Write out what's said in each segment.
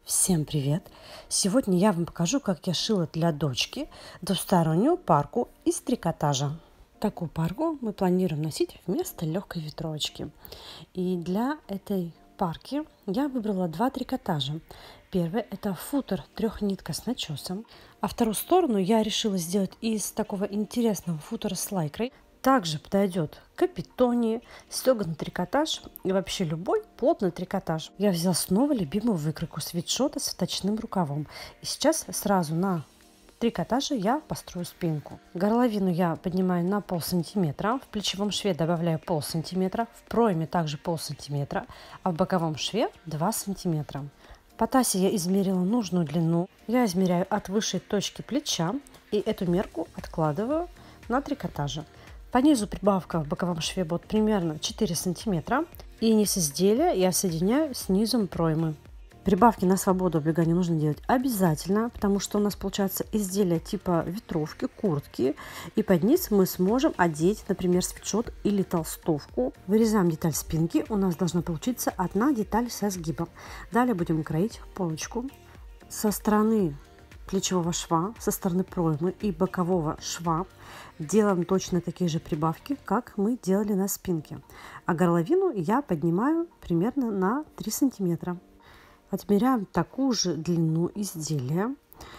Всем привет! Сегодня я вам покажу, как я шила для дочки двустороннюю парку из трикотажа. Такую парку мы планируем носить вместо легкой ветровочки. И для этой парки я выбрала два трикотажа. Первый – это футер трехнитка с начесом, а вторую сторону я решила сделать из такого интересного футера с лайкрой. Также подойдет капитони, стеганый трикотаж и вообще любой плотный трикотаж. Я взяла снова любимую выкройку свитшота с вточным рукавом. И сейчас сразу на трикотаже я построю спинку. Горловину я поднимаю на полсантиметра, в плечевом шве добавляю полсантиметра, в пройме также полсантиметра, а в боковом шве 2 сантиметра. По тасе я измерила нужную длину. Я измеряю от высшей точки плеча и эту мерку откладываю на трикотаже. По низу прибавка в боковом шве будет примерно 4 сантиметра. И низ изделия я соединяю с низом проймы. Прибавки на свободу убегания нужно делать обязательно, потому что у нас получается изделие типа ветровки, куртки. И под низ мы сможем одеть, например, свитшот или толстовку. Вырезаем деталь спинки. У нас должна получиться одна деталь со сгибом. Далее будем кроить полочку со стороны плечевого шва, со стороны проймы и бокового шва. Делаем точно такие же прибавки, как мы делали на спинке. А горловину я поднимаю примерно на 3 сантиметра. Отмеряем такую же длину изделия.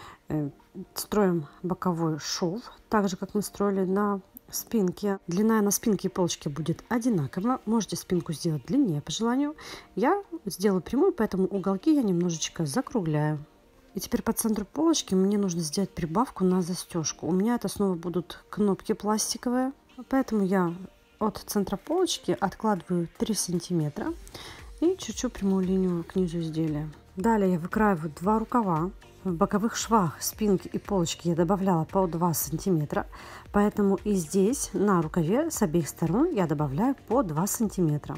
Строим боковой шов, так же, как мы строили на спинке. Длина на спинке и полочке будет одинакова. Можете спинку сделать длиннее по желанию. Я сделаю прямую, поэтому уголки я немножечко закругляю. И теперь по центру полочки мне нужно сделать прибавку на застежку. У меня это снова будут кнопки пластиковые, поэтому я от центра полочки откладываю 3 сантиметра и черчу прямую линию к низу изделия. Далее я выкраиваю два рукава. В боковых швах спинки и полочки я добавляла по 2 сантиметра, поэтому и здесь на рукаве с обеих сторон я добавляю по 2 сантиметра.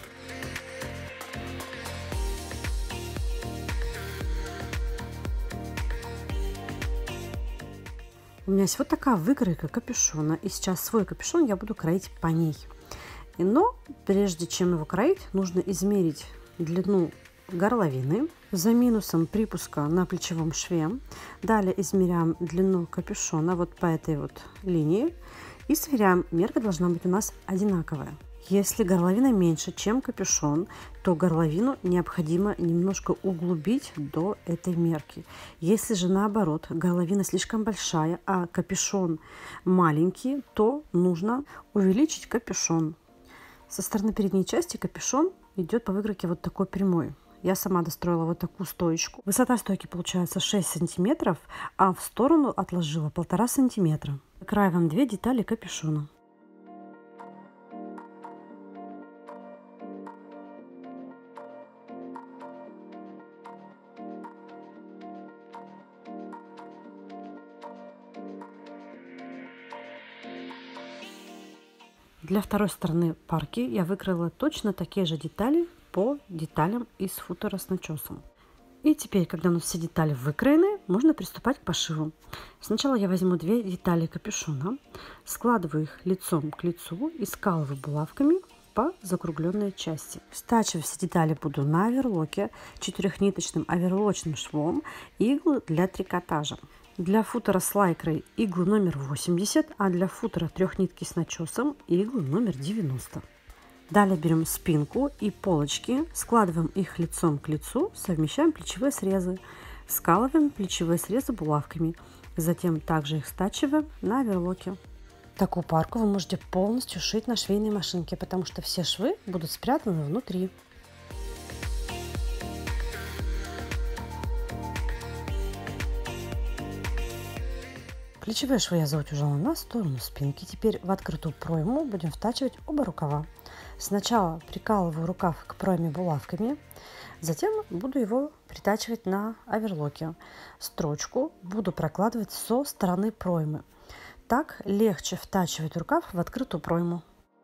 У меня есть вот такая выкройка капюшона, и сейчас свой капюшон я буду кроить по ней. Но прежде чем его кроить, нужно измерить длину горловины за минусом припуска на плечевом шве. Далее измеряем длину капюшона вот по этой вот линии и сверяем. Мерка должна быть у нас одинаковая. Если горловина меньше, чем капюшон, то горловину необходимо немножко углубить до этой мерки. Если же наоборот, горловина слишком большая, а капюшон маленький, то нужно увеличить капюшон. Со стороны передней части капюшон идет по выкройке вот такой прямой. Я сама достроила вот такую стоечку. Высота стойки получается 6 сантиметров, а в сторону отложила 1,5 сантиметра. Выкраиваем две детали капюшона. Для второй стороны парки я выкроила точно такие же детали по деталям из футера с начесом. И теперь, когда у нас все детали выкроены, можно приступать к пошиву. Сначала я возьму две детали капюшона, складываю их лицом к лицу и скалываю булавками по закругленной части. Стачивать все детали буду на оверлоке 4-ниточным оверлочным швом, иглы для трикотажа. Для футера с лайкрой иглу номер 80, а для футера трехнитки с начесом иглу номер 90. Далее берем спинку и полочки, складываем их лицом к лицу, совмещаем плечевые срезы, скалываем плечевые срезы булавками, затем также их стачиваем на оверлоке. Такую парку вы можете полностью шить на швейной машинке, потому что все швы будут спрятаны внутри. Плечевые швы я заутюжила на сторону спинки. Теперь в открытую пройму будем втачивать оба рукава. Сначала прикалываю рукав к пройме булавками, затем буду его притачивать на оверлоке. Строчку буду прокладывать со стороны проймы. Так легче втачивать рукав в открытую пройму.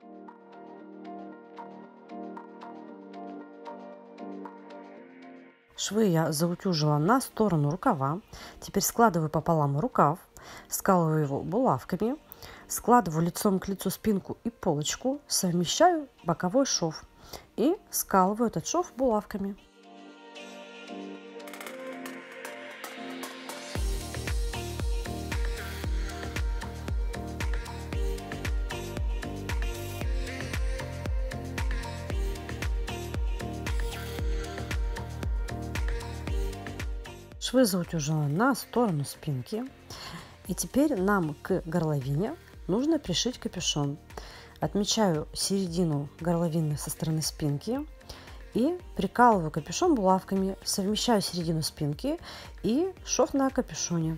Швы я заутюжила на сторону рукава. Теперь складываю пополам рукав, скалываю его булавками, складываю лицом к лицу спинку и полочку, совмещаю боковой шов и скалываю этот шов булавками. Швы заутюжила на сторону спинки. И теперь нам к горловине нужно пришить капюшон. Отмечаю середину горловины со стороны спинки и прикалываю капюшон булавками, совмещаю середину спинки и шов на капюшоне.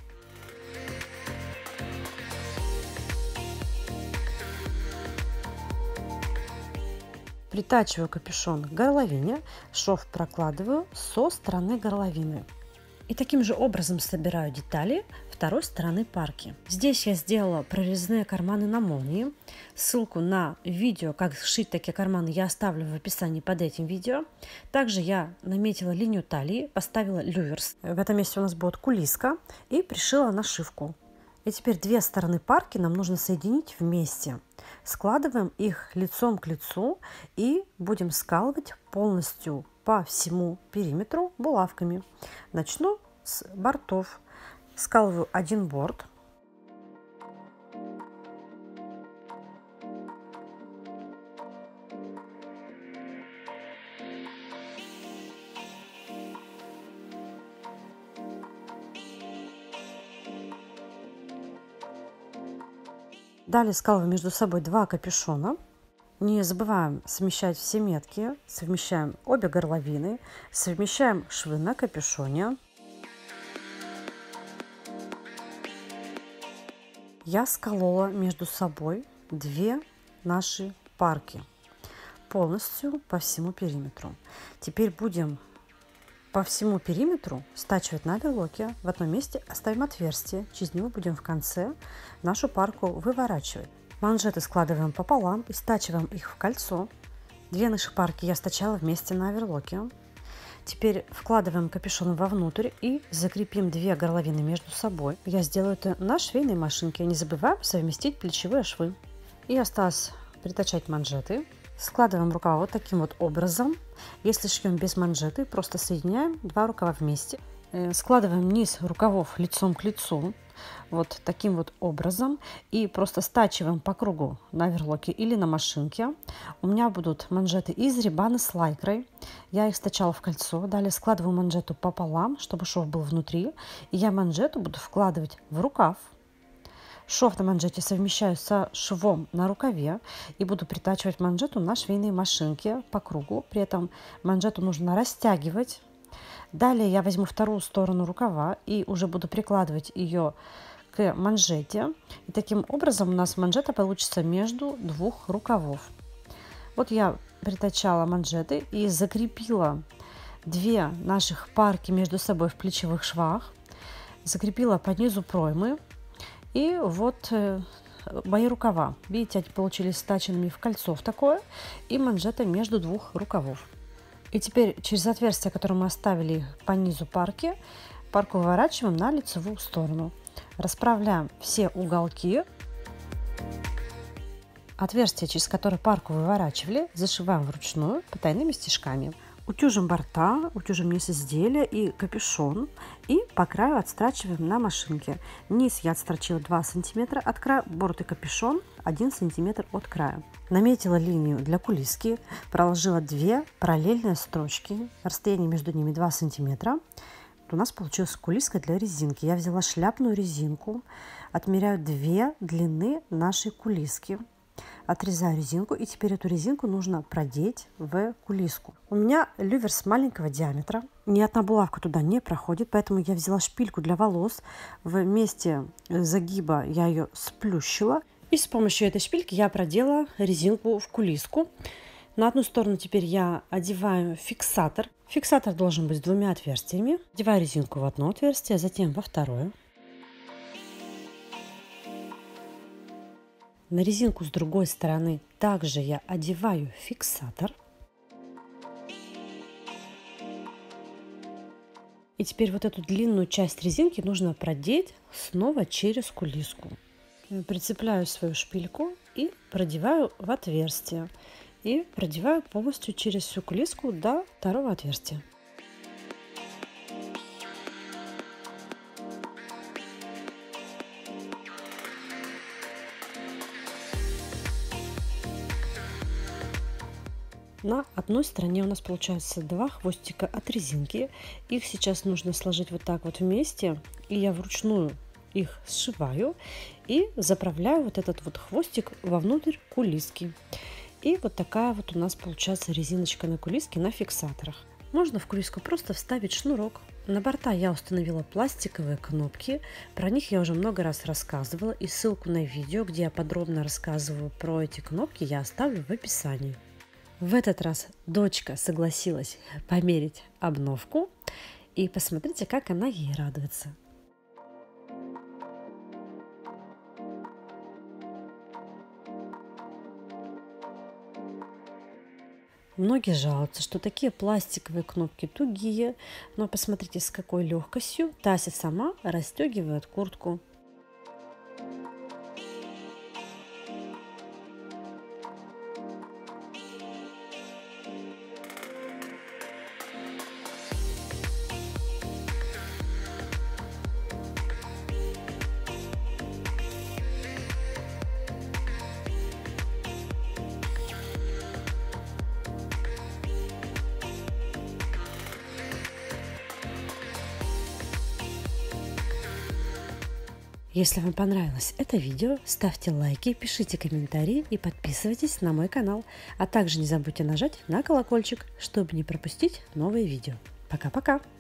Притачиваю капюшон к горловине, шов прокладываю со стороны горловины. И таким же образом собираю детали второй стороны парки. Здесь я сделала прорезные карманы на молнии. Ссылку на видео, как сшить такие карманы, я оставлю в описании под этим видео. Также я наметила линию талии, поставила люверс. В этом месте у нас будет кулиска и пришила нашивку. И теперь две стороны парки нам нужно соединить вместе. Складываем их лицом к лицу и будем скалывать полностью по всему периметру булавками. Начну с бортов. Скалываю один борт. Далее скалываем между собой два капюшона. Не забываем совмещать все метки. Совмещаем обе горловины. Совмещаем швы на капюшоне. Я сколола между собой две наши парки. Полностью по всему периметру. Теперь будем по всему периметру стачивать на оверлоке. В одном месте оставим отверстие. Через него будем в конце нашу парку выворачивать. Манжеты складываем пополам и стачиваем их в кольцо. Две наши парки я стачала вместе на оверлоке. Теперь вкладываем капюшон вовнутрь и закрепим две горловины между собой. Я сделаю это на швейной машинке. Не забываем совместить плечевые швы. И осталось притачать манжеты. Складываем рукава вот таким вот образом. Если шьем без манжеты, просто соединяем два рукава вместе. Складываем низ рукавов лицом к лицу. Вот таким вот образом. И просто стачиваем по кругу на оверлоке или на машинке. У меня будут манжеты из рибана с лайкрой. Я их стачала в кольцо. Далее складываю манжету пополам, чтобы шов был внутри. И я манжету буду вкладывать в рукав. Шов на манжете совмещаю со швом на рукаве и буду притачивать манжету на швейной машинке по кругу. При этом манжету нужно растягивать. Далее я возьму вторую сторону рукава и уже буду прикладывать ее к манжете. И таким образом у нас манжета получится между двух рукавов. Вот я притачала манжеты и закрепила две наших парки между собой в плечевых швах. Закрепила по низу проймы. И вот мои рукава. Видите, они получились стаченными в кольцо в такое. И манжета между двух рукавов. И теперь через отверстие, которое мы оставили по низу парки, парку выворачиваем на лицевую сторону. Расправляем все уголки. Отверстие, через которое парку выворачивали, зашиваем вручную потайными стежками. Утюжим борта, утюжим низ изделия и капюшон. И по краю отстрачиваем на машинке. Низ я отстрочила 2 см от края, борт и капюшон 1 см от края. Наметила линию для кулиски, проложила 2 параллельные строчки. Расстояние между ними 2 см. У нас получилась кулиска для резинки. Я взяла шляпную резинку, отмеряю 2 длины нашей кулиски. Отрезаю резинку, и теперь эту резинку нужно продеть в кулиску. У меня люверс маленького диаметра. Ни одна булавка туда не проходит, поэтому я взяла шпильку для волос. В месте загиба я ее сплющила. И с помощью этой шпильки я продела резинку в кулиску. На одну сторону теперь я одеваю фиксатор. Фиксатор должен быть с 2 отверстиями. Одеваю резинку в одно отверстие, затем во второе. На резинку с другой стороны также я одеваю фиксатор. И теперь вот эту длинную часть резинки нужно продеть снова через кулиску. Прицепляю свою шпильку и продеваю в отверстие. И продеваю полностью через всю кулиску до второго отверстия. На одной стороне у нас получается два хвостика от резинки. Их сейчас нужно сложить вот так вот вместе. И я вручную их сшиваю и заправляю вот этот вот хвостик вовнутрь кулиски. И вот такая вот у нас получается резиночка на кулиске на фиксаторах. Можно в кулиску просто вставить шнурок. На борта я установила пластиковые кнопки. Про них я уже много раз рассказывала. И ссылку на видео, где я подробно рассказываю про эти кнопки, я оставлю в описании. В этот раз дочка согласилась померить обновку. И посмотрите, как она ей радуется. Многие жалуются, что такие пластиковые кнопки тугие, но посмотрите, с какой легкостью Тася сама расстегивает куртку. Если вам понравилось это видео, ставьте лайки, пишите комментарии и подписывайтесь на мой канал. А также не забудьте нажать на колокольчик, чтобы не пропустить новые видео. Пока-пока!